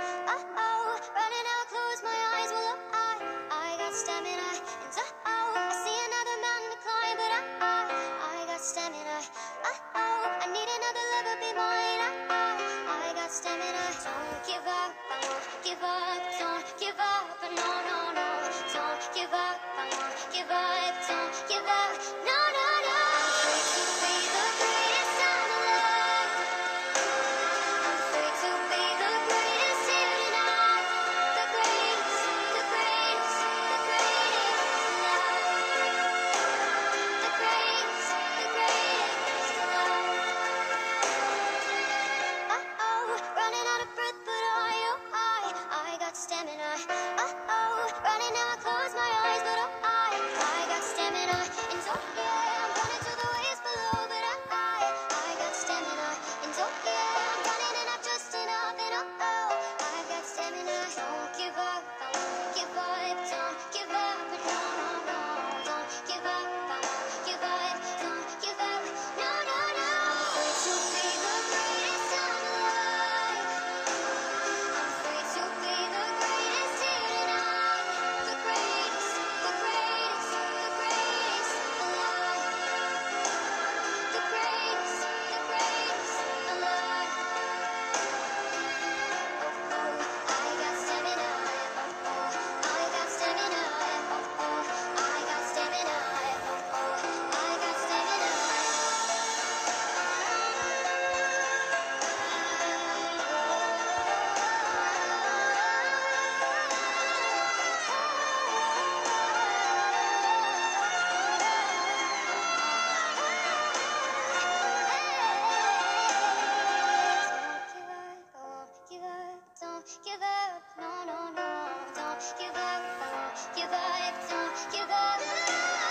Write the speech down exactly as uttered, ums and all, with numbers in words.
Uh-oh, running out, close my eyes. Well, I, I got stamina. And uh-oh, I see another mountain to climb. But I, I, I got stamina. Uh-oh, I need another lover, be mine. I, I, I got stamina. Don't give up, I won't give up. Don't give up, no, no, no. Don't give up, I won't give up. Don't give up, no, no, no. I'm free to be the greatest I'm alive. I'm free to be the greatest here tonight. The greatest, the greatest, the greatest alive. The greatest, the greatest alive. Uh-oh, running out of breath, but I, oh, I, I got stamina. Uh-oh, running out, close my eyes, but oh, I, I got stamina. And oh yeah, I'm running to the waves below, but I, I, I got stamina. And oh yeah, I'm running and I'm just enough, and oh, oh, I got stamina. Don't give up, I won't give up, don't give up, no, no, no. Don't give up, I won't give up, don't give up, no, no, no. I'm free to be the greatest I'm alive. I'm free to be the greatest here tonight. The greatest, the greatest, the greatest alive. The greatest, the greatest alive. Oh, oh, I got stamina. Oh, oh, I got stamina. Oh, oh, I got stamina. Oh, oh, I got stamina. Don't give up, I won't give up. Don't give up, no, no, no. Don't give up, I won't give up. Don't give up.